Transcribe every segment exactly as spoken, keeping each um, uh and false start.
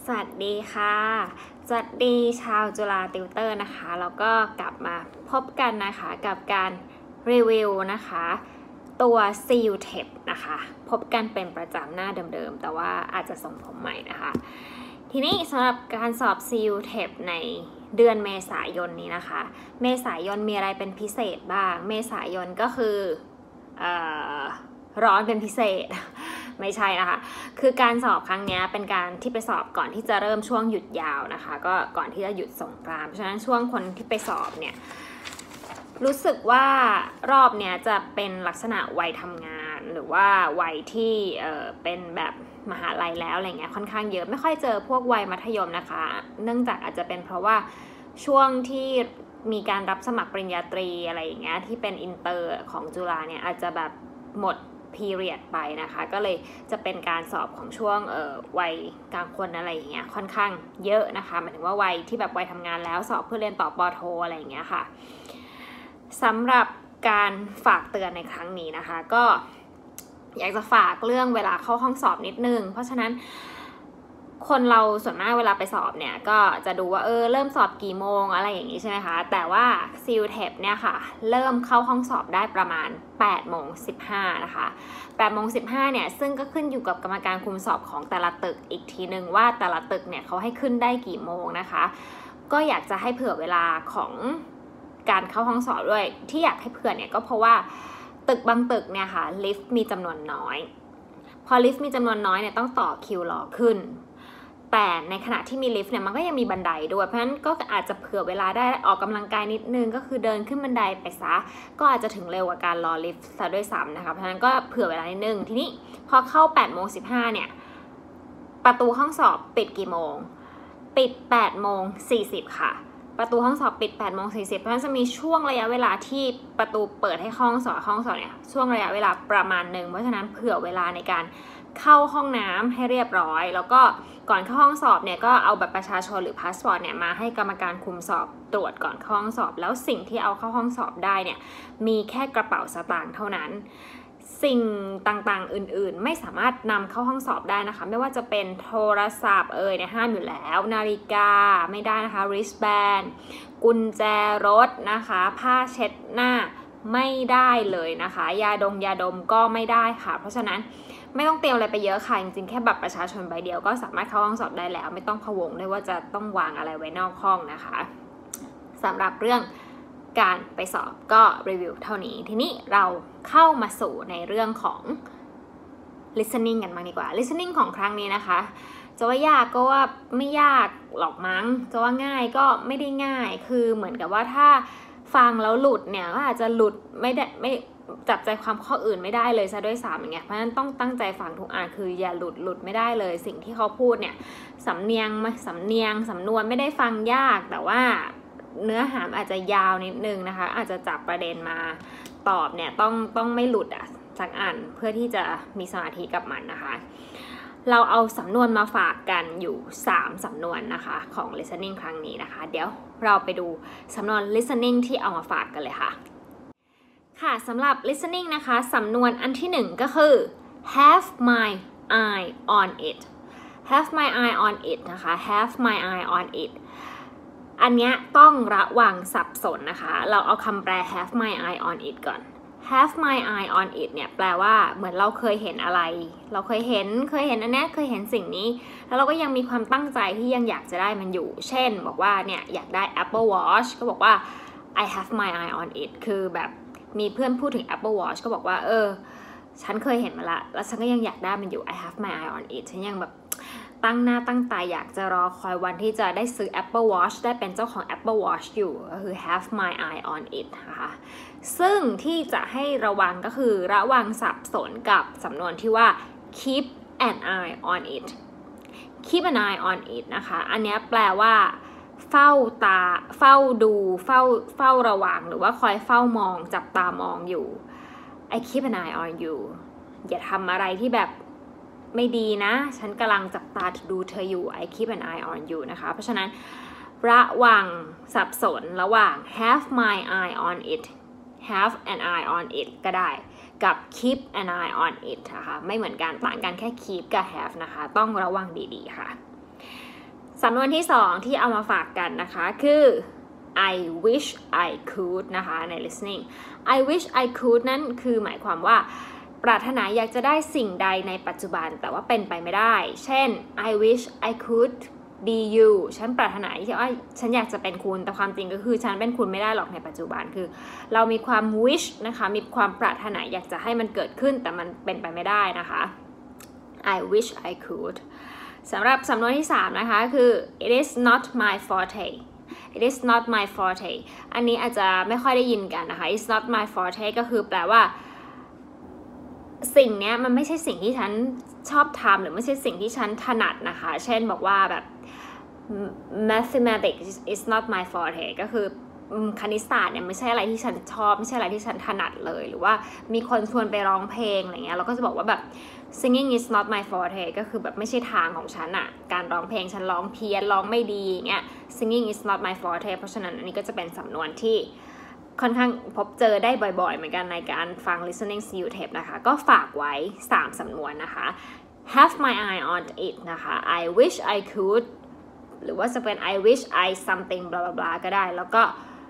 สวัสดีค่ะสวัสดีชาวจุฬาติวเตอร์นะคะแล้วก็กลับมาพบกันนะคะกับการรีวิวนะคะตัว ซี ยู ที อี พี นะคะพบกันเป็นประจำหน้าเดิมๆแต่ว่าอาจจะส่งผมใหม่นะคะทีนี้สำหรับการสอบ ซี ยู ที อี พี ในเดือนเมษายนนี้นะคะเมษายนมีอะไรเป็นพิเศษบ้างเมษายนก็คือเอ่อร้อนเป็นพิเศษไม่ใช่นะคะคือการสอบครั้งนี้เป็นการที่ไปสอบก่อนที่จะเริ่มช่วงหยุดยาวนะคะก็ก่อนที่จะหยุดสงกรานต์เพราะฉะนั้นช่วงคนที่ไปสอบเนี่ยรู้สึกว่ารอบเนี้ยจะเป็นลักษณะวัยทำงานหรือว่าวัยที่เออเป็นแบบมหาลัยแล้วอะไรเงี้ยค่อนข้างเยอะไม่ค่อยเจอพวกวัยมัธยมนะคะเนื่องจากอาจจะเป็นเพราะว่าช่วงที่มีการรับสมัครปริญญาตรีอะไรอย่างเงี้ยที่เป็นอินเตอร์ของจุฬาเนี่ยอาจจะแบบหมดperiod ไปนะคะก็เลยจะเป็นการสอบของช่วงเอ่อวัยกลางคนอะไรอย่างเงี้ยค่อนข้างเยอะนะคะหมายถึงว่าวัยที่แบบวัยทำงานแล้วสอบเพื่อเรียนต่อปอโทอะไรอย่างเงี้ยค่ะสำหรับการฝากเตือนในครั้งนี้นะคะก็อยากจะฝากเรื่องเวลาเข้าห้องสอบนิดนึงเพราะฉะนั้นคนเราส่วนมากเวลาไปสอบเนี่ยก็จะดูว่าเออเริ่มสอบกี่โมงอะไรอย่างนี้ใช่ไหมคะแต่ว่า ซี ยู ที อี พี เนี่ยค่ะเริ่มเข้าห้องสอบได้ประมาณแปดโมงสิบห้านะคะแปดโมงสิบห้าเนี่ยซึ่งก็ขึ้นอยู่กับกรรมการคุมสอบของแต่ละตึกอีกทีนึงว่าแต่ละตึกเนี่ยเขาให้ขึ้นได้กี่โมงนะคะก็อยากจะให้เผื่อเวลาของการเข้าห้องสอบด้วยที่อยากให้เผื่อเนี่ยก็เพราะว่าตึกบางตึกเนี่ยค่ะลิฟต์มีจำนวนน้อยพอลิฟต์มีจำนวนน้อยเนี่ยต้องต่อคิวรอขึ้นแต่ในขณะที่มีลิฟต์เนี่ยมันก็ยังมีบันไดด้วยเพราะฉะนั้นก็อาจจะเผื่อเวลาได้ออกกำลังกายนิดนึงก็คือเดินขึ้นบันไดไปซะก็อาจจะถึงเร็วกว่าการรอลิฟต์ซะด้วยซ้ำนะคะเพราะฉะนั้นก็เผื่อเวลานิดนึงทีนี้พอเข้าแปดโมงสิบห้าเนี่ยประตูห้องสอบปิดกี่โมงปิดแปดโมงสี่สิบค่ะประตูห้องสอบปิดแปดโมงสี่สิบเพราะฉะนั้นจะมีช่วงระยะเวลาที่ประตูเปิดให้ห้องสอบห้องสอบเนี่ยช่วงระยะเวลาประมาณหนึ่งเพราะฉะนั้นเผื่อเวลาในการเข้าห้องน้ำให้เรียบร้อยแล้วก็ก่อนเข้าห้องสอบเนี่ยก็เอาบัตรประชาชนหรือพาสปอร์ตเนี่ยมาให้กรรมการคุมสอบตรวจก่อนเข้าห้องสอบแล้วสิ่งที่เอาเข้าห้องสอบได้เนี่ยมีแค่กระเป๋าสตางค์เท่านั้นสิ่งต่างๆอื่นๆไม่สามารถนำเข้าห้องสอบได้นะคะไม่ว่าจะเป็นโทรศัพท์เอ่ยเนี่ยห้ามอยู่แล้วนาฬิกาไม่ได้นะคะ wristband กุญแจรถนะคะผ้าเช็ดหน้าไม่ได้เลยนะคะยาดมยาดมก็ไม่ได้ค่ะเพราะฉะนั้นไม่ต้องเตรียมอะไรไปเยอะค่ะจริงๆแค่บัตรประชาชนใบเดียวก็สามารถเข้าห้องสอบได้แล้วไม่ต้องพะวงด้วยว่าจะต้องวางอะไรไว้นอกห้องนะคะสำหรับเรื่องการไปสอบก็รีวิวเท่านี้ทีนี้เราเข้ามาสู่ในเรื่องของ listening กันบ้างดีกว่า listening ของครั้งนี้นะคะจะว่ายากก็ว่าไม่ยากหรอกมั้งจะว่าง่ายก็ไม่ได้ง่ายคือเหมือนกับว่าถ้าฟังแล้วหลุดเนี่ยก็อาจจะหลุดไม่ได้ไม่จับใจความข้ออื่นไม่ได้เลยซะด้วยซ้ำอย่างเงี้ยเพราะฉะนั้นต้องตั้งใจฟังทุกอ่านคืออย่าหลุดหลุดไม่ได้เลยสิ่งที่เขาพูดเนี่ยสำเนียงสำเนียงสำนวนไม่ได้ฟังยากแต่ว่าเนื้อหาอาจจะยาวนิดนึงนะคะอาจจะจับประเด็นมาตอบเนี่ยต้องต้องไม่หลุดอ่ะสักอ่านเพื่อที่จะมีสมาธิกับมันนะคะเราเอาสำนวนมาฝากกันอยู่สามสำนวนนะคะของ listening ครั้งนี้นะคะเดี๋ยวเราไปดูสำนวน listening ที่เอามาฝากกันเลยค่ะค่ะสำหรับ listening นะคะสำนวนอันที่หนึ่งก็คือ have my eye on it have my eye on it นะคะ have my eye on it อันเนี้ยต้องระวังสับสนนะคะเราเอาคำแปล have my eye on it ก่อน have my eye on it เนี่ยแปลว่าเหมือนเราเคยเห็นอะไรเราเคยเห็นเคยเห็นอันนี้เคยเห็นสิ่งนี้แล้วเราก็ยังมีความตั้งใจที่ยังอยากจะได้มันอยู่เช่นบอกว่าเนี่ยอยากได้ Apple Watch ก็บอกว่า I have my eye on it คือแบบมีเพื่อนพูดถึง Apple Watch ก็บอกว่าเออฉันเคยเห็นมาละแล้วฉันก็ยังอยากได้มันอยู่ I have my eye on it ฉันยังแบบตั้งหน้าตั้งตาอยากจะรอคอยวันที่จะได้ซื้อ Apple Watch ได้เป็นเจ้าของ Apple Watch อยู่ก็คือ have my eye on it นะคะซึ่งที่จะให้ระวังก็คือระวังสับสนกับสำนวนที่ว่า keep an eye on it keep an eye on it นะคะอันนี้แปลว่าเฝ้าตาเฝ้าดูเฝ้าเฝ้าระวังหรือว่าคอยเฝ้ามองจับตามองอยู่ I keep an eye on you อย่าทำอะไรที่แบบไม่ดีนะฉันกำลังจับตาดูเธออยู่ I keep an eye on you นะคะเพราะฉะนั้นระวังสับสนระหว่าง have my eye on it have an eye on it ก็ได้กับ keep an eye on it นะคะไม่เหมือนกันต่างกันแค่ keep กับ have นะคะต้องระวังดีๆค่ะสำนวนที่สองที่เอามาฝากกันนะคะคือ I wish I could นะคะใน listening I wish I could นั่นคือหมายความว่าปรารถนาอยากจะได้สิ่งใดในปัจจุบันแต่ว่าเป็นไปไม่ได้เช่น I wish I could be you ฉันปรารถนาที่ว่าฉันอยากจะเป็นคุณแต่ความจริงก็คือฉันเป็นคุณไม่ได้หรอกในปัจจุบันคือเรามีความ wish นะคะมีความปรารถนาอยากจะให้มันเกิดขึ้นแต่มันเป็นไปไม่ได้นะคะ I wish I could สำหรับสำนวนที่สามนะคะคือ it is not my forte it is not my forte อันนี้อาจจะไม่ค่อยได้ยินกันนะคะ it's not my forte ก็คือแปลว่าสิ่งนี้มันไม่ใช่สิ่งที่ฉันชอบทำหรือไม่ใช่สิ่งที่ฉันถนัดนะคะเช่นบอกว่าแบบ mathematics is not my forte ก็คือคณิตศาสตร์เนี่ยไม่ใช่อะไรที่ฉันชอบไม่ใช่อะไรที่ฉันถนัดเลยหรือว่ามีคนชวนไปร้องเพลงอะไรเงี้ยเราก็จะบอกว่าแบบ singing is not my forte ก็คือแบบไม่ใช่ทางของฉันอะการร้องเพลงฉันร้องเพี้ยนร้องไม่ดีเงี้ย singing is not my forte เพราะฉะนั้นอันนี้ก็จะเป็นสำนวนที่ค่อนข้างพบเจอได้บ่อยๆเหมือนกันในการฟัง listening skill tape นะคะก็ฝากไว้สามสำนวนนะคะ have my eye on it นะคะ I wish I could หรือว่าจะเป็น I wish I something blah blah blah ก็ได้แล้วก็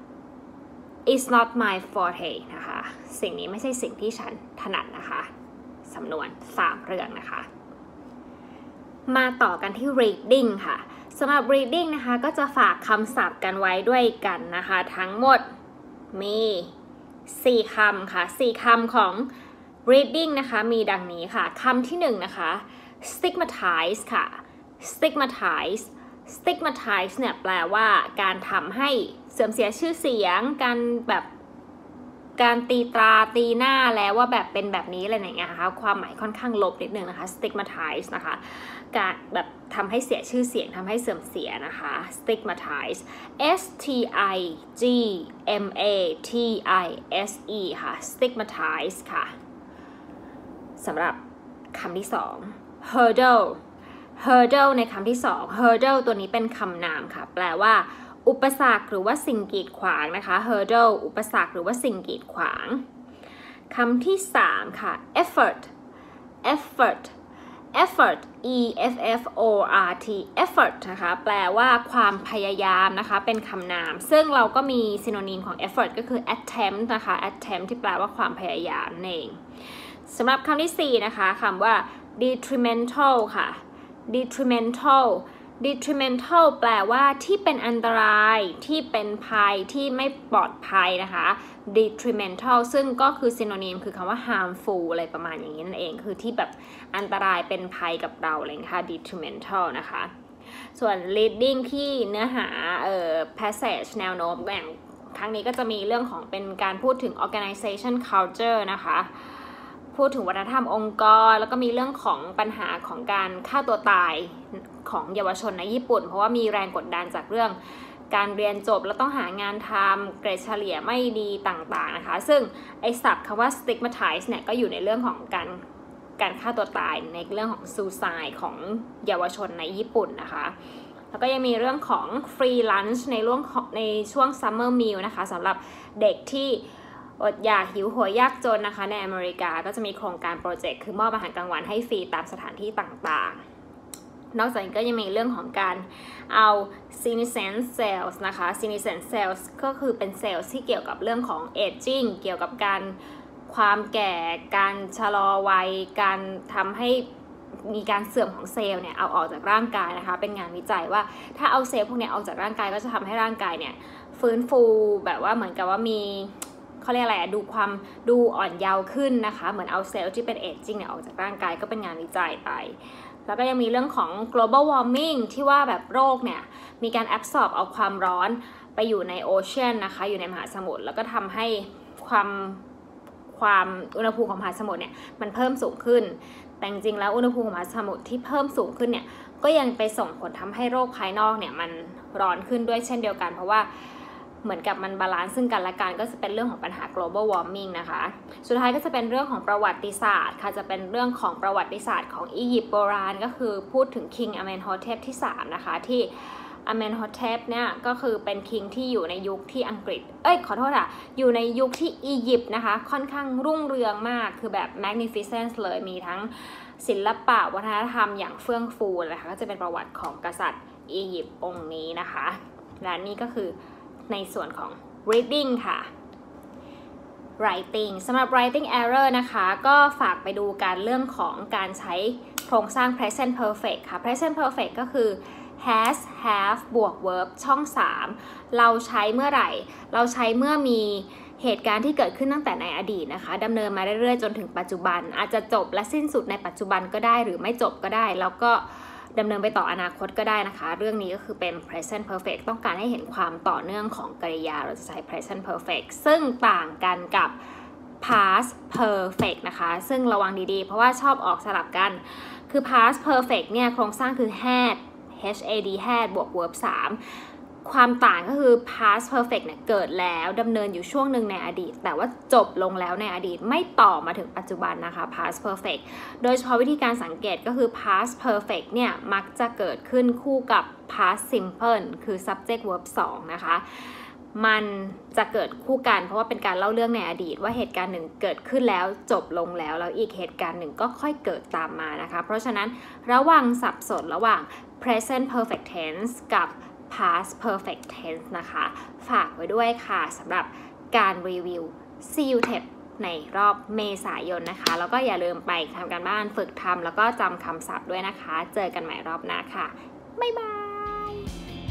it's not my forte นะคะสิ่งนี้ไม่ใช่สิ่งที่ฉันถนัดนะคะสำนวนสามเรื่องนะคะมาต่อกันที่ reading ค่ะสำหรับ reading นะคะก็จะฝากคำศัพท์กันไว้ด้วยกันนะคะทั้งหมดมีสี่คำค่ะสี่คำของ reading นะคะมีดังนี้ค่ะคำที่หนึ่งนะคะ stigmatize ค่ะ stigmatize stigmatize เนี่ยแปลว่าการทำให้เสื่อมเสียชื่อเสียงการแบบการตีตราตีหน้าแล้วว่าแบบเป็นแบบนี้อะไรอย่างเงี้ยนะคะความหมายค่อนข้างลบนิดนึงนะคะ stigmatize นะคะการแบบทำให้เสียชื่อเสียงทำให้เสื่อมเสียนะคะ stigmatize S T I G M A T I S E ค่ะ stigmatize ค่ะสำหรับคำที่สอง hurdle hurdle ในคำที่สอง hurdle ตัวนี้เป็นคำนามค่ะแปลว่าอุปสรรคหรือว่าสิ่งกีดขวางนะคะ hurdle อุปสรรคหรือว่าสิ่งกีดขวางคำที่สามค่ะ effort effort effort e f f o r t effort นะคะแปลว่าความพยายามนะคะเป็นคำนามซึ่งเราก็มี synonym ของ effort ก็คือ attempt นะคะ attempt ที่แปลว่าความพยายามนั่นเองสำหรับคำที่สี่นะคะคำว่า detrimental ค่ะ detrimental detrimental แปลว่าที่เป็นอันตรายที่เป็นภัยที่ไม่ปลอดภัยนะคะ detrimental ซึ่งก็คือ synonym คือคำว่า harmful อะไรประมาณอย่างนี้นั่นเองคือที่แบบอันตรายเป็นภัยกับเราเลยนะคะ detrimental นะคะส่วน reading ที่เนื้อหาเอ่อ passage แนวโน้มอย่างครั้งนี้ก็จะมีเรื่องของเป็นการพูดถึง organization culture นะคะพูดถึงวัฒนธรรมองค์กรแล้วก็มีเรื่องของปัญหาของการฆ่าตัวตายของเยาวชนในญี่ปุ่นเพราะว่ามีแรงกดดันจากเรื่องการเรียนจบแล้วต้องหางานทำเกรดเฉลี่ยไม่ดีต่างๆนะคะซึ่งไอศัพท์คำว่า stigmatize เนี่ยก็อยู่ในเรื่องของการการฆ่าตัวตายในเรื่องของ suicide ของเยาวชนในญี่ปุ่นนะคะแล้วก็ยังมีเรื่องของ free lunch ในเรื่องในช่วง summer meal นะคะสำหรับเด็กที่อดอยากหิวโหยยากจนนะคะในอเมริกาก็จะมีโครงการโปรเจกต์คือมอบอาหารกลางวันให้ฟรีตามสถานที่ต่างๆนอกจากนี้ก็ยังมีเรื่องของการเอา senescent cells นะคะ senescent cells ก็คือเป็นเซลล์ที่เกี่ยวกับเรื่องของ aging เกี่ยวกับการความแก่การชะลอวัยการทำให้มีการเสื่อมของเซลล์เนี่ยเอาออกจากร่างกายนะคะเป็นงานวิจัยว่าถ้าเอาเซลล์พวกนี้ออกจากร่างกายก็จะทำให้ร่างกายเนี่ยฟื้นฟูแบบว่าเหมือนกับว่ามีเขาเรียกอะไรดูความดูอ่อนเยาว์ขึ้นนะคะเหมือนเอาเซลล์ที่เป็นเอจจิ้งเนี่ยออกจากร่างกายก็เป็นงานวิจัยไปแล้วก็ยังมีเรื่องของ global warming ที่ว่าแบบโรคเนี่ยมีการ absorb เอาความร้อนไปอยู่ในโอเชียนนะคะอยู่ในมหาสมุทรแล้วก็ทำให้ความความอุณหภูมิของมหาสมุทรเนี่ยมันเพิ่มสูงขึ้นแต่จริงๆแล้วอุณหภูมิของมหาสมุทรที่เพิ่มสูงขึ้นเนี่ยก็ยังไปส่งผลทำให้โรคภายนอกเนี่ยมันร้อนขึ้นด้วยเช่นเดียวกันเพราะว่าเหมือนกับมันบาลานซ์ซึ่งกันและกันก็จะเป็นเรื่องของปัญหา global warming นะคะสุดท้ายก็จะเป็นเรื่องของประวัติศาสตร์ค่ะจะเป็นเรื่องของประวัติศาสตร์ของอียิปต์โบราณก็คือพูดถึง King Amenhotep ที่สามนะคะที่ Amenhotep เนี่ยก็คือเป็น King ที่อยู่ในยุคที่อังกฤษเอ้ยขอโทษค่ะอยู่ในยุคที่อียิปต์นะคะค่อนข้างรุ่งเรืองมากคือแบบ magnificent เลยมีทั้งศิลปะวัฒนธรรมอย่างเฟื่องฟูนะคะก็จะเป็นประวัติของกษัตริย์อียิปต์องค์นี้นะคะและนี่ก็คือในส่วนของ reading ค่ะ writing สำหรับ writing error นะคะก็ฝากไปดูการเรื่องของการใช้โครงสร้าง present perfect ค่ะ present perfect ก็คือ has have บวก verb ช่องสามเราใช้เมื่อไหร่เราใช้เมื่อมีเหตุการณ์ที่เกิดขึ้นตั้งแต่ในอดีตนะคะดำเนินมาเรื่อยๆจนถึงปัจจุบันอาจจะจบและสิ้นสุดในปัจจุบันก็ได้หรือไม่จบก็ได้แล้วก็ดำเนินไปต่ออนาคตก็ได้นะคะเรื่องนี้ก็คือเป็น present perfect ต้องการให้เห็นความต่อเนื่องของกริยาเราจะใช้ present perfect ซึ่งต่างกันกับ past perfect นะคะซึ่งระวังดีๆเพราะว่าชอบออกสลับกันคือ past perfect เนี่ยโครงสร้างคือ had had had บวก verb สามความต่างก็คือ past perfect เนี่ยเกิดแล้วดำเนินอยู่ช่วงหนึ่งในอดีตแต่ว่าจบลงแล้วในอดีตไม่ต่อมาถึงปัจจุบันนะคะ past perfect โดยเฉพาะวิธีการสังเกตก็คือ past perfect เนี่ยมักจะเกิดขึ้นคู่กับ past simple คือ subject verb สองนะคะมันจะเกิดคู่กันเพราะว่าเป็นการเล่าเรื่องในอดีตว่าเหตุการณ์หนึ่งเกิดขึ้นแล้วจบลงแล้วแล้วอีกเหตุการณ์หนึ่งก็ค่อยเกิดตามมานะคะเพราะฉะนั้นระวังสับสนระหว่าง present perfect tense กับ past perfect tense นะคะฝากไว้ด้วยค่ะสำหรับการรีวิว ซี ยู ที อี พี ในรอบเมษายนนะคะแล้วก็อย่าลืมไปทำการบ้านฝึกทำแล้วก็จำคำศัพท์ด้วยนะคะเจอกันใหม่รอบหน้าค่ะบ๊ายบาย